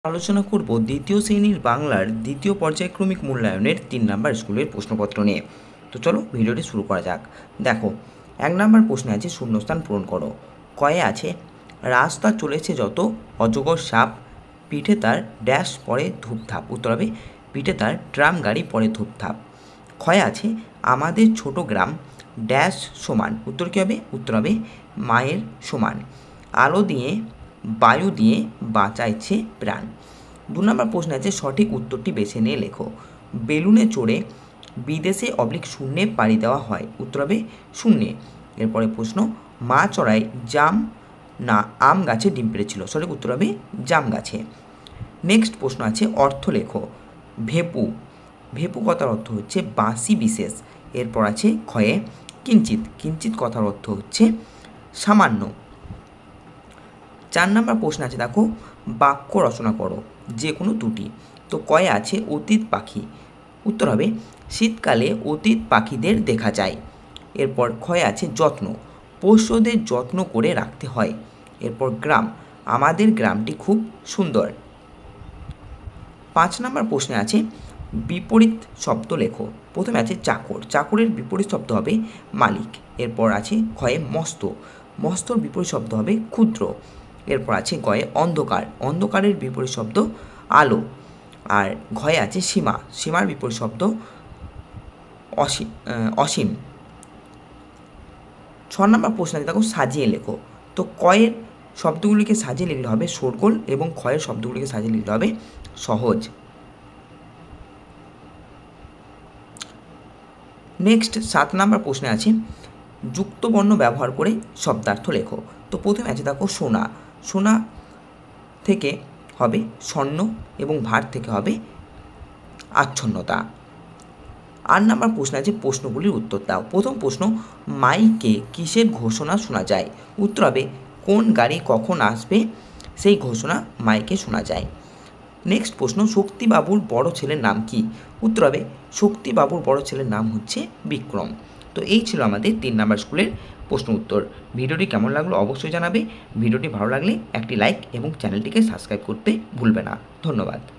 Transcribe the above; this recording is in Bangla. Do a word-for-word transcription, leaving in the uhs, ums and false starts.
আলোচনা করব দ্বিতীয় শ্রেণীর বাংলার দ্বিতীয় পর্যায়ক্রমিক মূল্যায়নের তিন নম্বর স্কুলের প্রশ্নপত্র নিয়ে। তো চলো ভিডিওটি শুরু করা যাক। দেখো, এক নম্বর প্রশ্নে আছে শূন্যস্থান পূরণ করো। কয়ে আছে রাস্তা চলেছে যত অজগর সাপ, পিঠে তার ড্যাশ পরে ধূপধাপ। উত্তর হবে পিঠে তার ট্রাম গাড়ি পরে ধূপধাপ। ক্ষয়ে আছে আমাদের ছোট গ্রাম ড্যাশ সমান। উত্তর কী হবে? উত্তর হবে মায়ের সমান। আলো দিয়ে বায়ু দিয়ে বাঁচাইছে প্রাণ। দু নম্বর প্রশ্ন আছে সঠিক উত্তরটি বেছে নিয়ে লেখো। বেলুনে চড়ে বিদেশে অবলিক শূন্যে পাড়ি দেওয়া হয়। উত্তর হবে শূন্যে। এরপরে প্রশ্ন মা চড়াই জাম না আম গাছে ডিম পেড়েছিল। সঠিক উত্তর হবে জাম গাছে। নেক্সট প্রশ্ন আছে অর্থ লেখো। ভেপু, ভেপু কথার অর্থ হচ্ছে বাঁশি বিশেষ। এরপর আছে ক্ষয়ে কিঞ্চিত, কিঞ্চিত কথার অর্থ হচ্ছে সামান্য। চার নম্বর প্রশ্ন আছে দেখো বাক্য রচনা করো যে কোনো দুটি। তো কয়ে আছে অতীত পাখি। উত্তর হবে শীতকালে অতীত পাখিদের দেখা যায়। এরপর ক্ষয়ে আছে যত্ন, পোষ্যদের যত্ন করে রাখতে হয়। এরপর গ্রাম, আমাদের গ্রামটি খুব সুন্দর। পাঁচ নম্বর প্রশ্নে আছে বিপরীত শব্দ লেখো। প্রথমে আছে চাকর, চাকরের বিপরীত শব্দ হবে মালিক। এরপর আছে ক্ষয়ে মস্ত, মস্তর বিপরীত শব্দ হবে ক্ষুদ্র। এরপর আছে গয়ে অন্ধকার, অন্ধকারের বিপরীত শব্দ আলো। আর ঘয়ে আছে সীমা, সীমার বিপরীত শব্দ অসীম অসীম। ছ নম্বর প্রশ্ন আছে দেখো সাজিয়ে লেখো। তো কয়ের শব্দগুলিকে সাজিয়ে লিখলে হবে শোরগোল এবং ক্ষয়ের শব্দগুলিকে সাজিয়ে লিখলে হবে সহজ। নেক্সট সাত নম্বর প্রশ্নে আছে যুক্তবর্ণ ব্যবহার করে শব্দার্থ লেখো। তো প্রথমে আছে দেখো সোনা, সোনা থেকে হবে স্বর্ণ এবং ভার থেকে হবে আচ্ছন্নতা। আট নম্বর প্রশ্ন আছে প্রশ্নগুলির উত্তর দাও। প্রথম প্রশ্ন মাইকে কিসের ঘোষণা শোনা যায়। উত্তর হবে কোন গাড়ি কখন আসবে সেই ঘোষণা মাইকে শোনা যায়। নেক্সট প্রশ্ন শক্তিবাবুর বড় ছেলের নাম কি। উত্তর হবে শক্তিবাবুর বড় ছেলের নাম হচ্ছে বিক্রম। তো এই ছিল আমাদের তিন নম্বর স্কুলের প্রশ্ন উত্তর। ভিডিওটি কেমন লাগলো অবশ্যই জানাবে। ভিডিওটি ভালো লাগলে একটি লাইক এবং চ্যানেলটিকে সাবস্ক্রাইব করতে ভুলবে না। ধন্যবাদ।